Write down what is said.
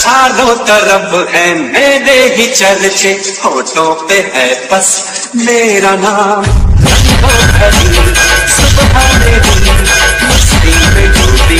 चारों तरफ है मेरे ही चर्चे, होठों पे है बस मेरा नाम। सुबह मेरी मस्ती में डूबी